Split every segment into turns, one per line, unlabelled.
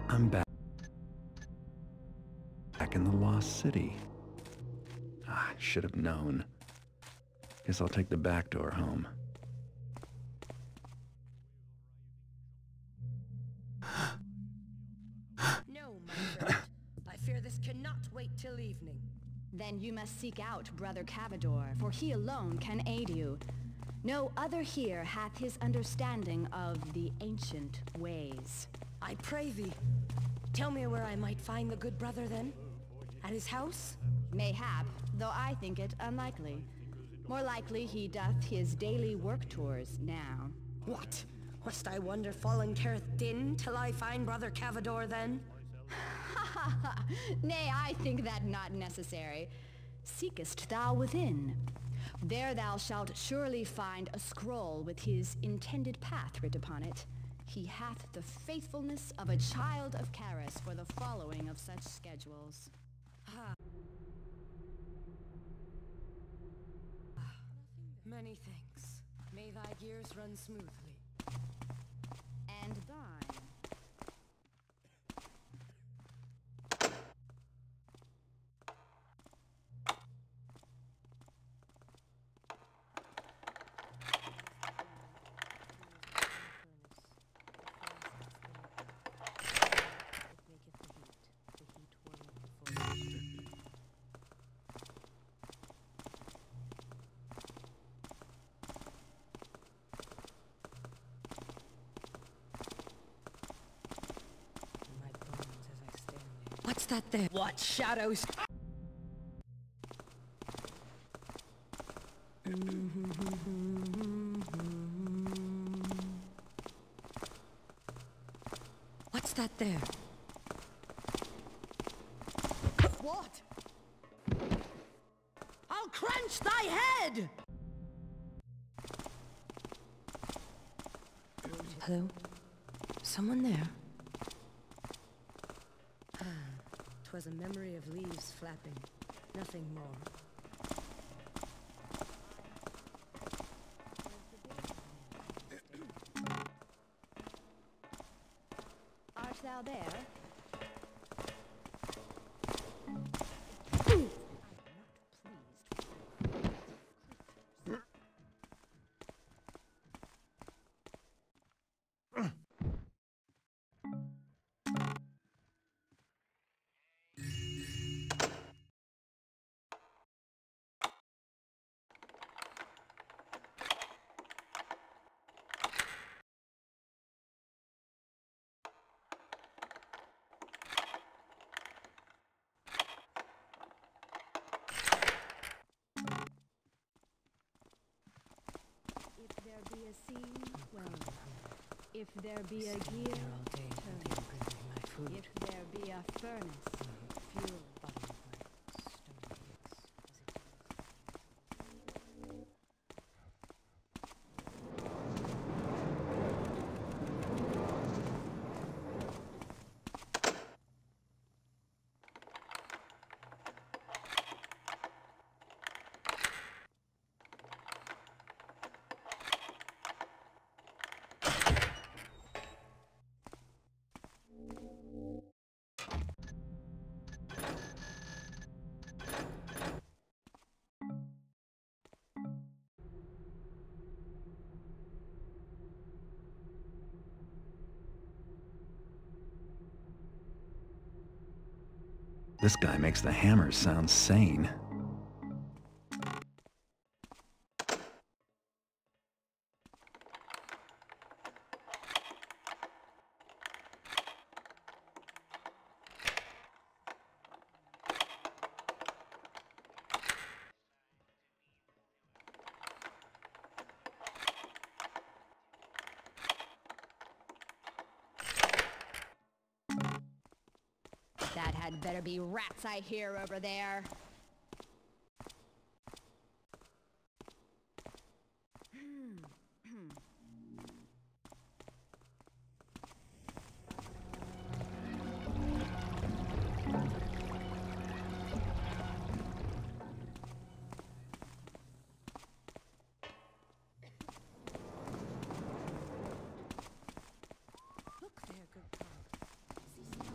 I'm back in the Lost City. Ah, should have known. Guess I'll take the back door home.
No, my friend. I fear this cannot wait till evening.
Then you must seek out Brother Cavador, for he alone can aid you. No other here hath his understanding of the ancient ways.
I pray thee, tell me where I might find the good brother then? At his house?
Mayhap, though I think it unlikely. More likely he doth his daily work tours now.
What? Must I wander fallen Careth Din till I find Brother Cavador then?
Ha ha ha! Nay, I think that not necessary. Seekest thou within? There thou shalt surely find a scroll with his intended path writ upon it. He hath the faithfulness of a child of Karis for the following of such schedules.
Many thanks. May thy gears run smoothly.
And thine.
What's that there? What shadows? What's that there? What? I'll crunch thy head! Hello? Someone there? 'Twas a memory of leaves flapping, nothing more.
Art thou there? If there be a scene, well, if there be a gear, turn. If there be a furnace, fuel.
This guy makes the hammers sound sane.
That had better be rats I hear over there.
Look there, good God.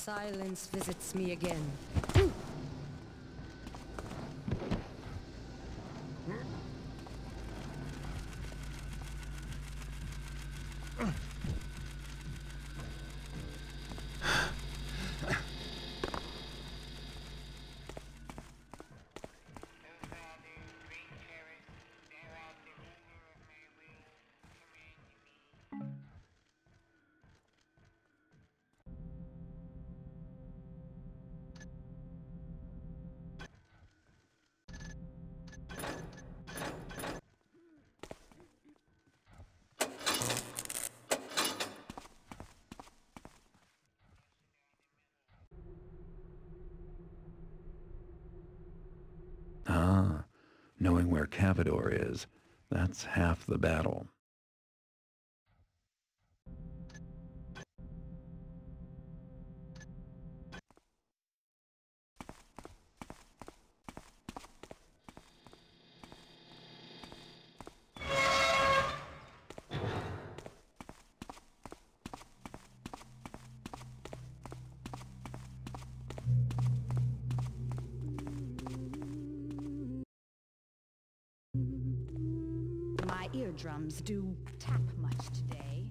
silence visits me again.
Ah, knowing where Cavador is, that's half the battle.
My eardrums do tap much today.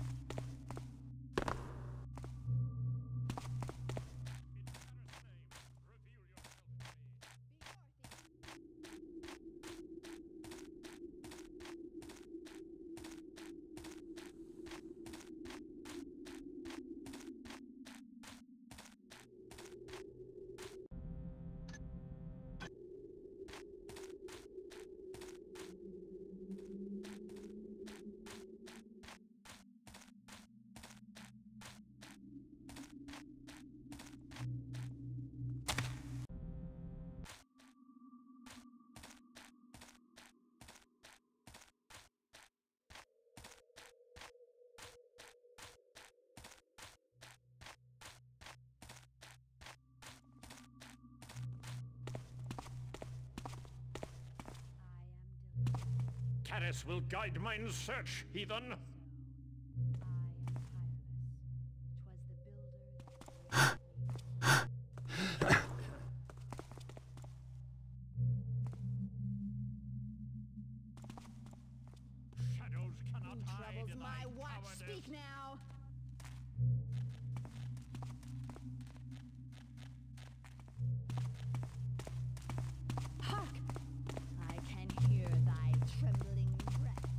Caris will guide mine search, heathen. Shadows cannot hide
Troubles
thy
my watch.
cowardice.
Speak now. Hark! I can hear thy trembling breath.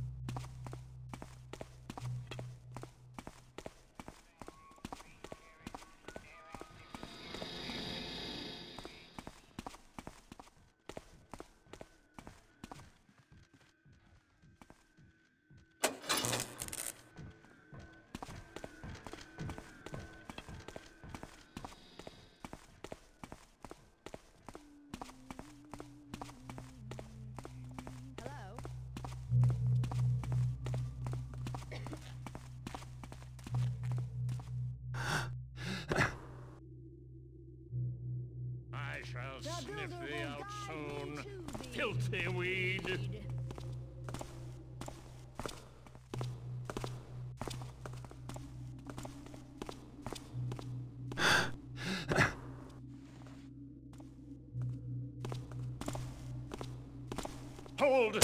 Hello?
I shall
The
sniff
builder
thee
will
out
guide
soon,
me to thee.
filthy weed. Hold!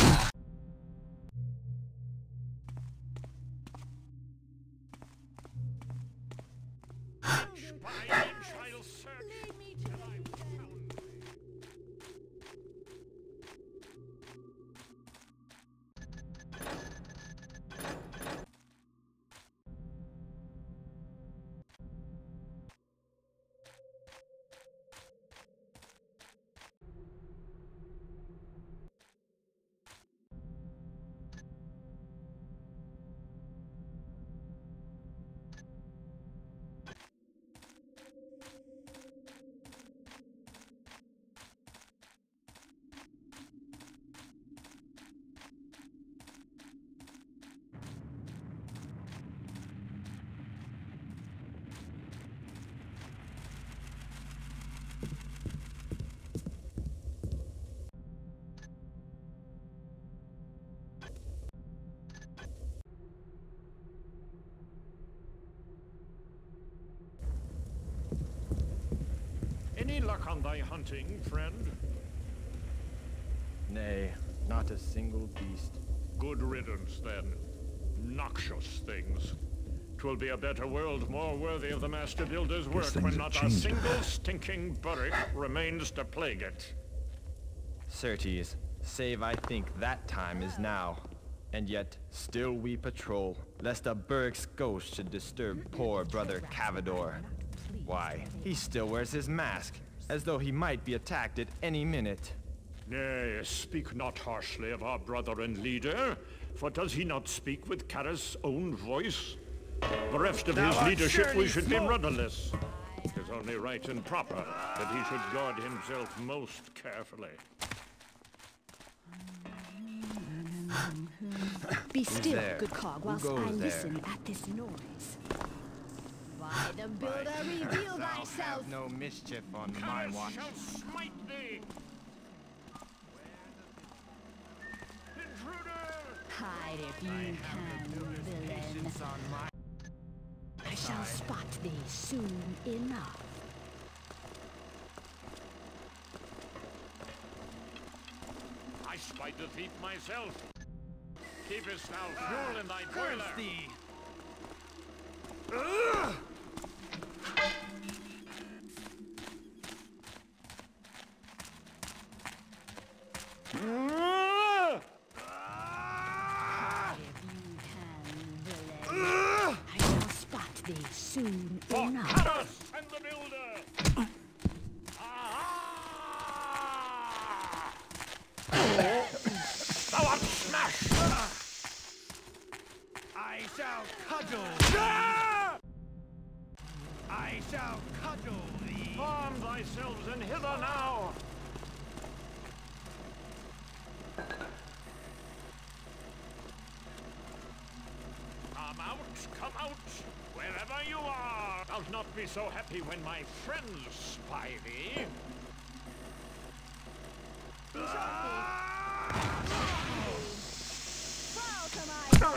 Spy and shall search
Lead me to
till
the
I
heathen.
found thee. Any luck on thy hunting, friend?
Nay, not a single beast.
Good riddance, then. Noxious things. 'Twill be a better world, more worthy of the Master Builder's work, when not a single stinking burrick remains to plague it.
Certes, save I think that time is now. And yet, still we patrol, lest a burrick's ghost should disturb poor brother Cavador. Why, he still wears his mask, as though he might be attacked at any minute.
Nay, speak not harshly of our brother and leader, for does he not speak with Kara's own voice? Bereft of his leadership, we should be rudderless. It is only right and proper that he should guard himself most carefully.
Be still,
there?
good cog, whilst
goes
I
there?
listen at this noise. By the Builder, reveal thyself!
Have no mischief on my
Kara
watch.
shall smite thee! Intruder!
Hide if you can, villain. I shall spot thee soon enough.
I spied the thief myself. Keepest thou fuel in thy boiler?
Thee.
Hide if you can, villain. I shall spot thee soon
For
enough.
Karas and the Builder! Thou art smashed!
I shall cudgel. I shall cudgel thee.
Arm thyselves and hither now! Come out, wherever you are! I'll not be so happy when my friends spy thee.
Fall to my boat!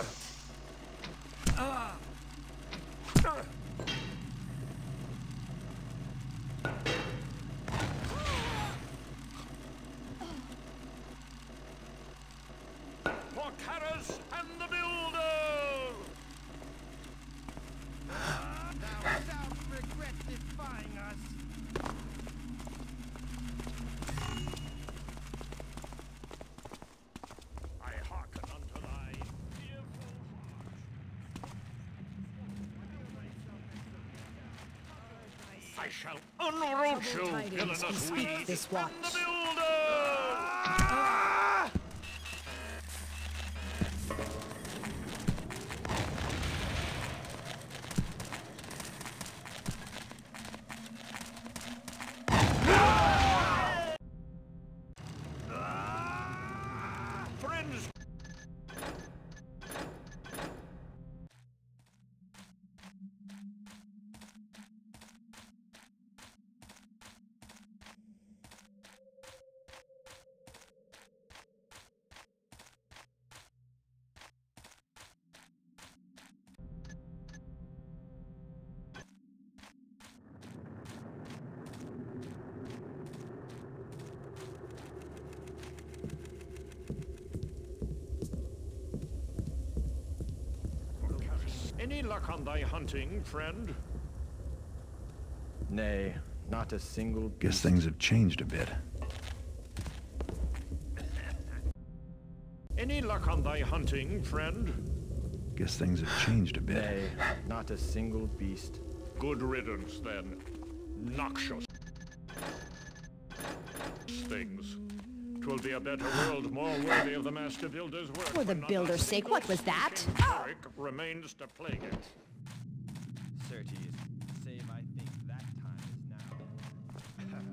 For Karas and the Builder!
Thou shalt regret defying us.
I hearken unto thy fearful heart. I shall unroot you,
Tidings
villainous
bespeak
weed,
this
and
watch.
the Builder! Friends! Any luck on thy hunting, friend?
Nay, not a single
Guess
beast.
things have changed a bit.
Any luck on thy hunting, friend?
Guess things have changed a bit.
Nay, not a single beast.
Good riddance, then. Noxious things. 'Twill be a better world, more worthy of the Master Builder's work.
For the
when not a
Builder's sake,
single
what was that?
stinking burrick remains to plague it.
Certes, save I think that time is now.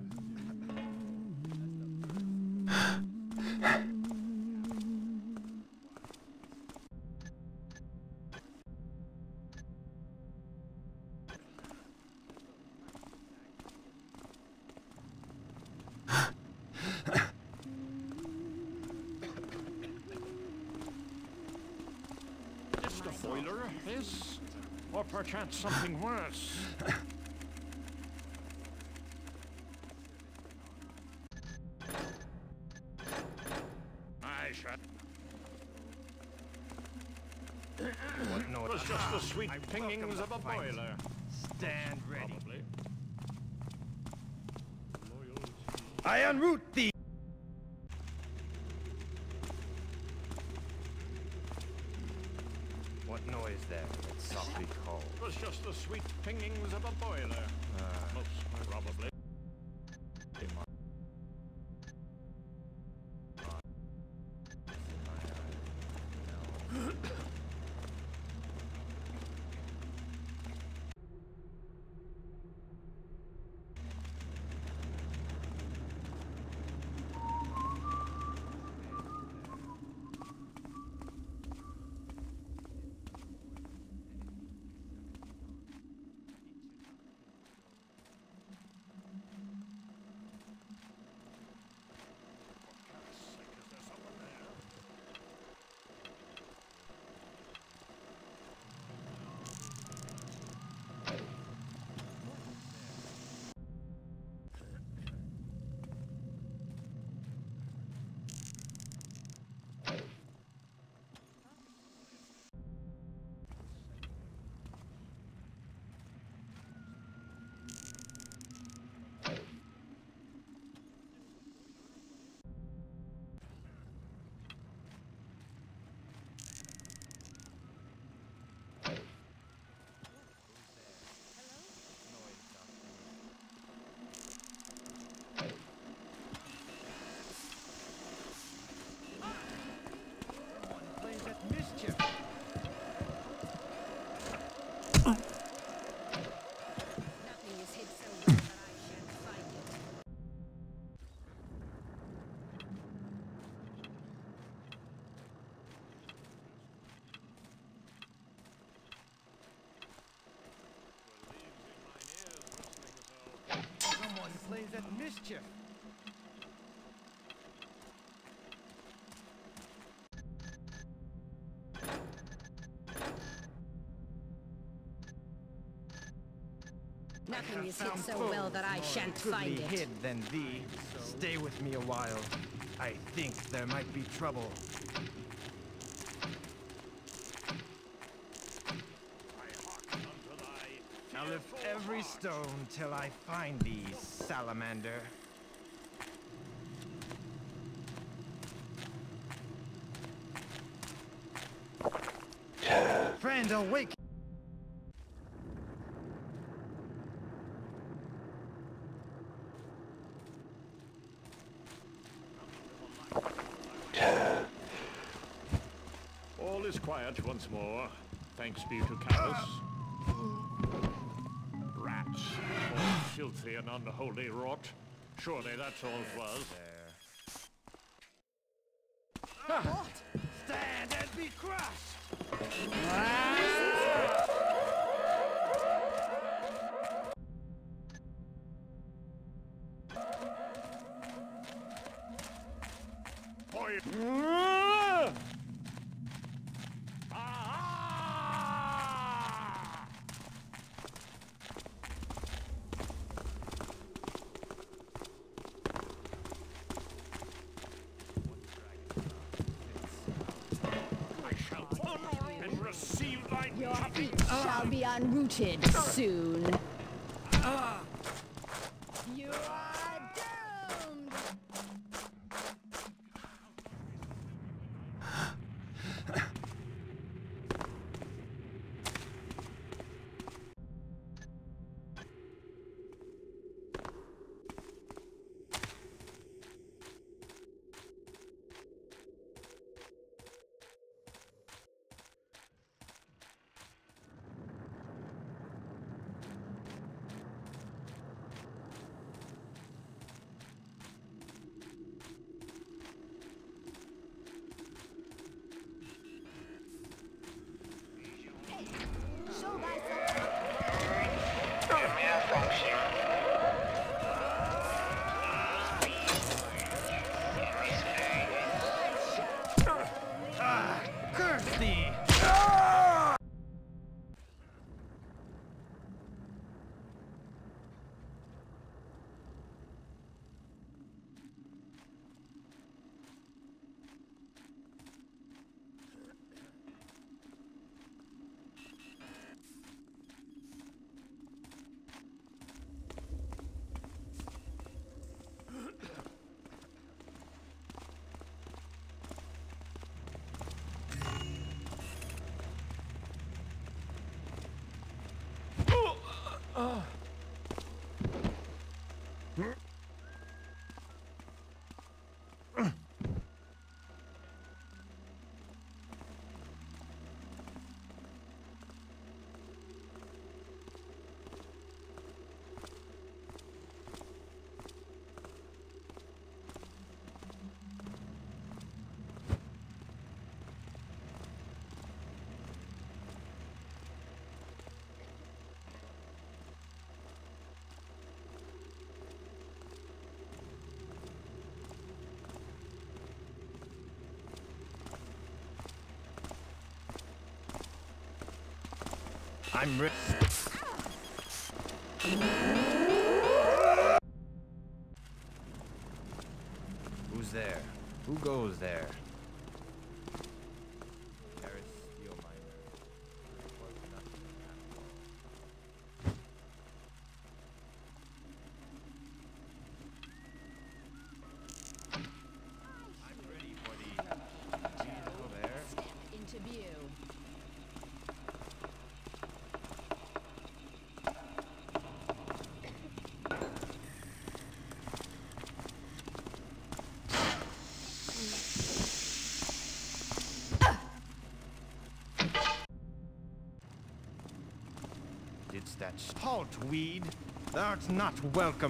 Is the boiler, this? Or perchance something worse?
What noise?
It was just the sweet
I
pingings of a
welcome the fight.
boiler.
Stand ready.
Probably.
I unroot thee! What noise there that softly calls?
It was just the sweet pingings of a boiler. Most probably.
Mischief!
Nothing is hid so well that I shan't find it.
Someone plays at mischief!
Nothing is hid so well that I shan't find
Goodly
it.
hid than thee. Stay with me a while. I think there might be trouble. I'll lift every stone till I find thee, salamander. Friend, awake!
All is quiet once more. Thanks be to Callus. Rats. All filthy and unholy rot. Surely that's all it was.
Stand and be crushed!
Boy. Ah! I shall honor and receive thy
Your feet shall be unrooted soon. You are doomed!
I'm ready. Who's there? Who goes there? Didst that halt, weed? Thou'rt not welcome.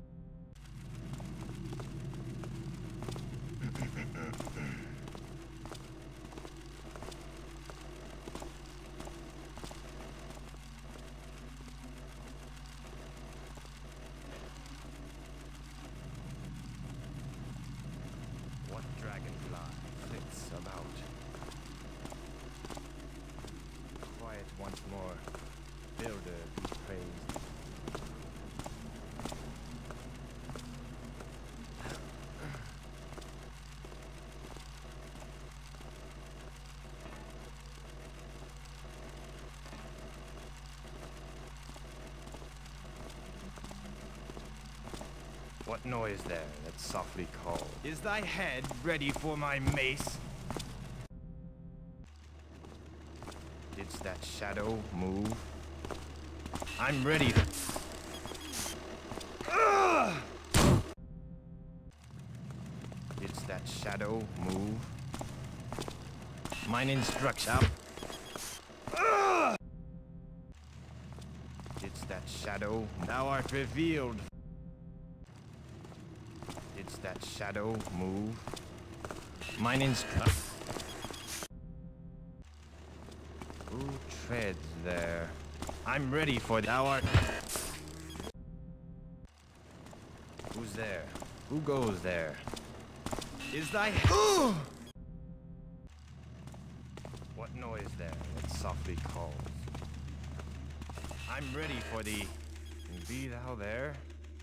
What dragonfly flits about? Quiet once more. Builder be praised. What noise there that softly calls? Is thy head ready for my mace? Didst that shadow move? I'm ready. Didst that shadow move? Mine instruction. Didst that shadow? Thou art revealed. Didst that shadow move? Mine instruction. Who treads there? I'm ready for thou art. Who's there? Who goes there? Is thy What noise there that softly calls? I'm ready for thee. And be thou there?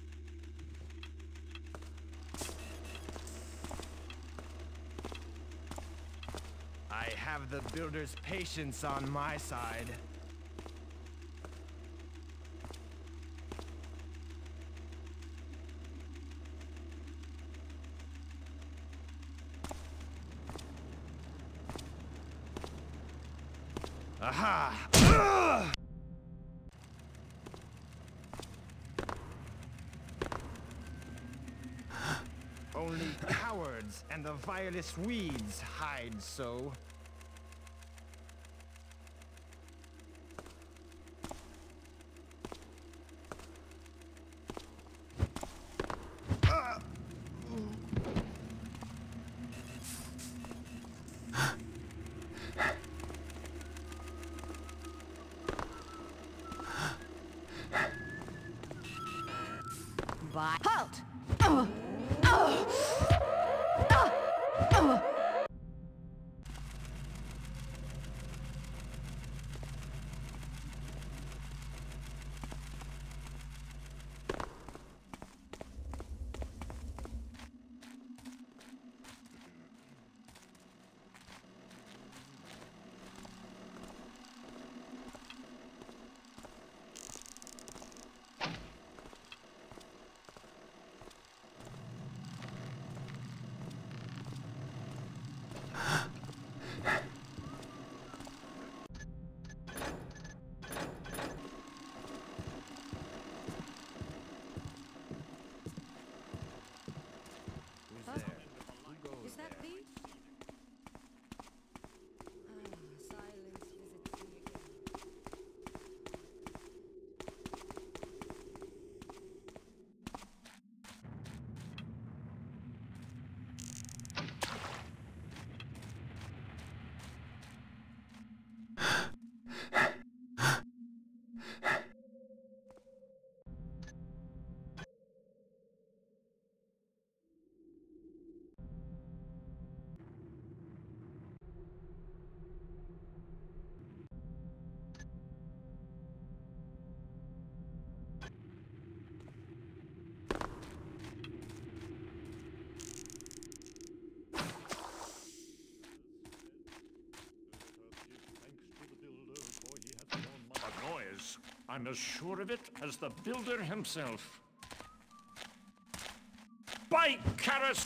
I have the builder's patience on my side. Aha! Only cowards and the vilest weeds hide so.
Halt!
I'm as sure of it as the builder himself. By Karas!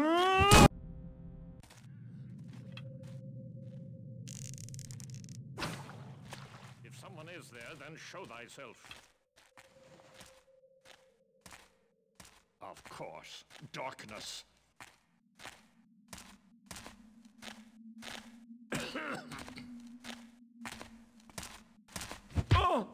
If someone is there, then show thyself. Of course, darkness. Oh!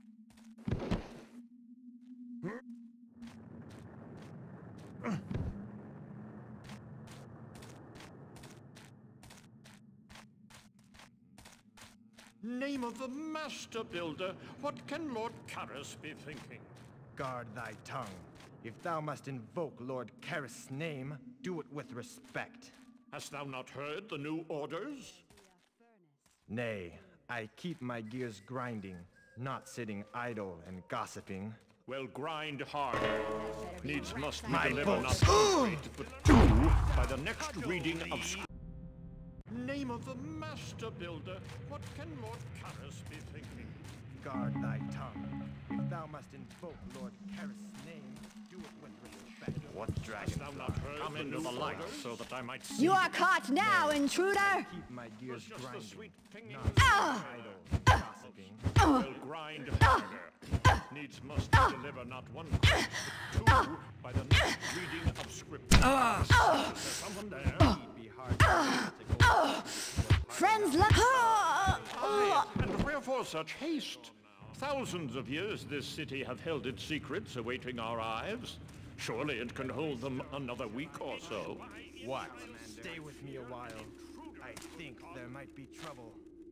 Name of the master builder, what can Lord Karas be thinking?
Guard thy tongue. If thou must invoke Lord Karas' name, do it with respect.
Hast thou not heard the new orders?
Nay, I keep my gears grinding, not sitting idle and gossiping.
Well, grind harder. Needs must we
My
deliver not
books.
one trait, but two by the next reading of Name of the master builder, what can Lord Karas be thinking?
Guard thy tongue. If thou must invoke Lord Karas' name, do it with respect. What
Hast thou not heard
Come
the
into
new
the light.
orders so that I might see?
You are caught now, intruder!
Keep my gears
Just the
grinding,
sweet pinging
not
of
sitting idle and gossiping.
Well, grind harder. Needs must we deliver not one trait, but two by the next reading of scripture. Is there someone there?
It'd be hard to go.
Friends,
Aye, and wherefore such haste? Thousands of years this city hath held its secrets awaiting our eyes. Surely it can hold them another week or so.
What? Stay with me a while. I think there might be trouble.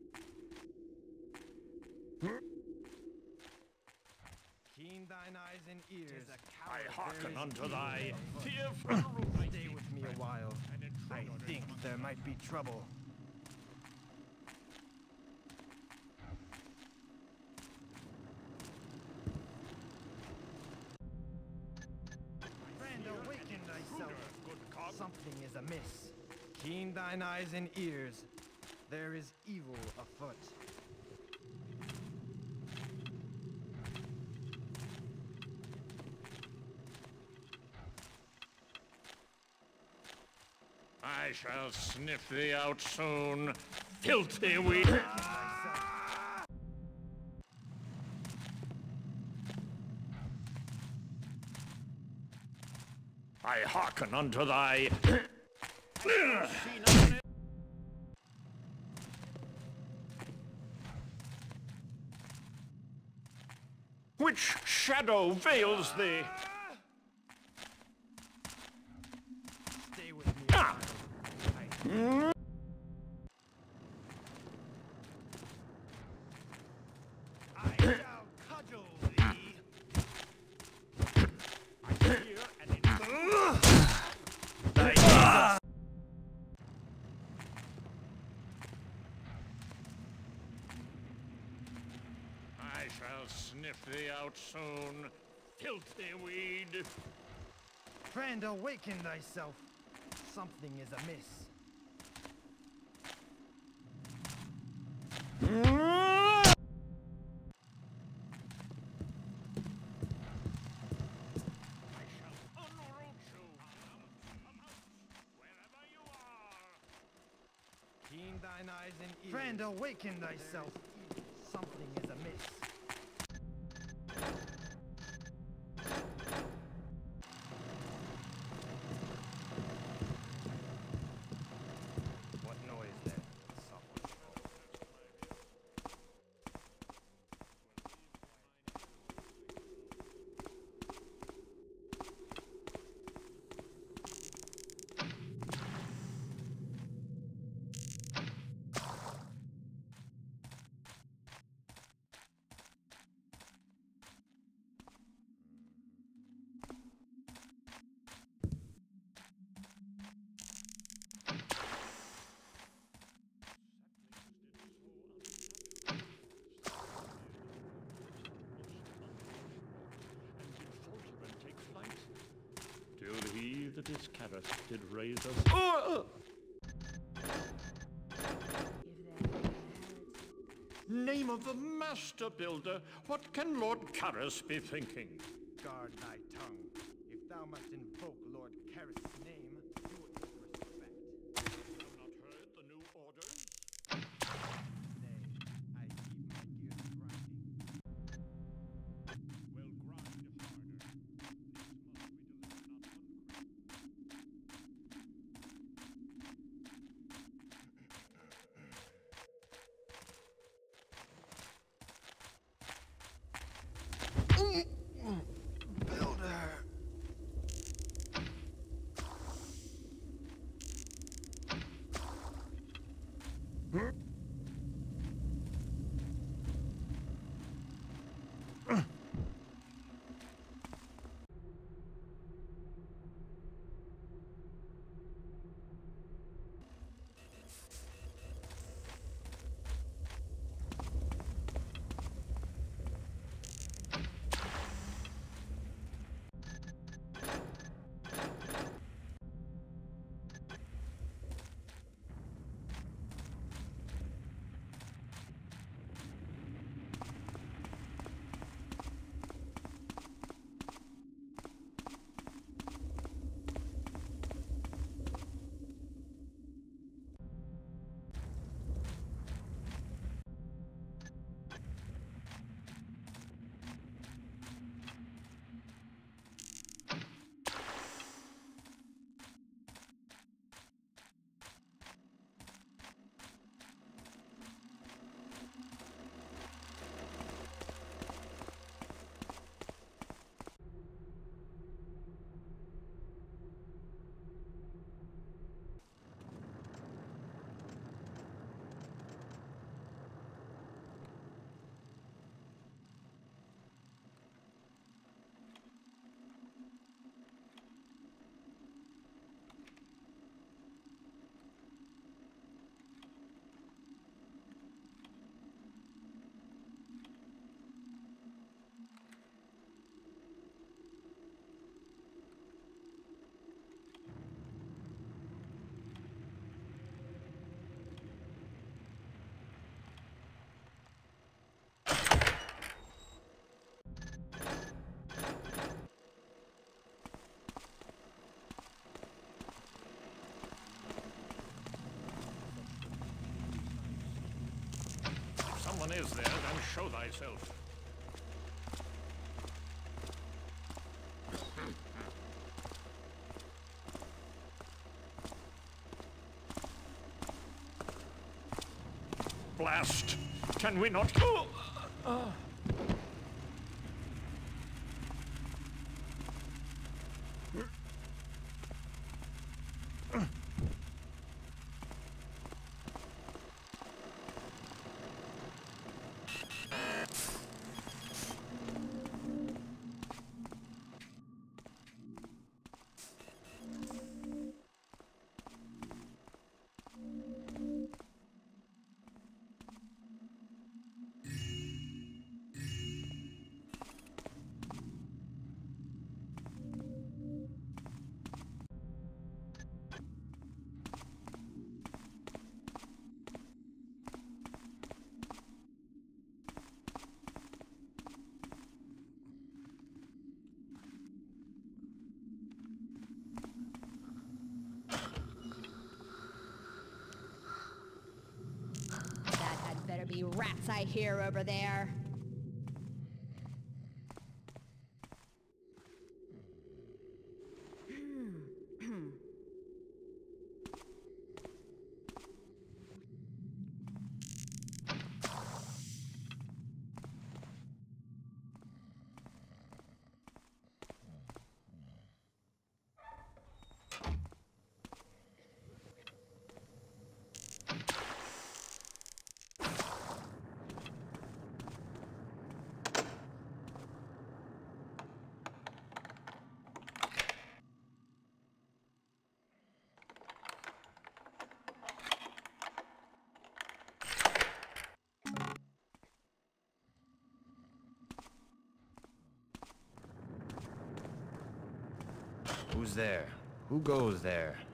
Keen thine eyes and ears.
I hearken unto thy fearful
Stay with me a while. I think there might be trouble. Friend, awaken thyself. Something is amiss. Keen thine eyes and ears. There is evil afoot.
I shall sniff thee out soon, filthy weed. I hearken unto thy... Which shadow veils thee?
Stay with me.
Ah!
I shall cudgel thee.
I hear an I shall sniff thee out soon, filthy weed.
Friend, awaken thyself. Something is amiss.
I shall unroot you wherever you are.
Keen thine eyes and ears. Friend, awaken thyself. Something is amiss. What noise then? Someone.
Till he that is Karas did raise us. Name of the master builder, what can Lord Karras be thinking?
Guard thy tongue. If thou must invoke Lord Karras' name, do it with respect.
Have you not heard the new orders?
Nay, I keep my gears grinding.
Well, grind harder. These must we deliver not hungry.
Builder.
Someone is there, then show thyself. Blast! Can we not go?
That had better be rats I hear over there.
Who's there? Who goes there?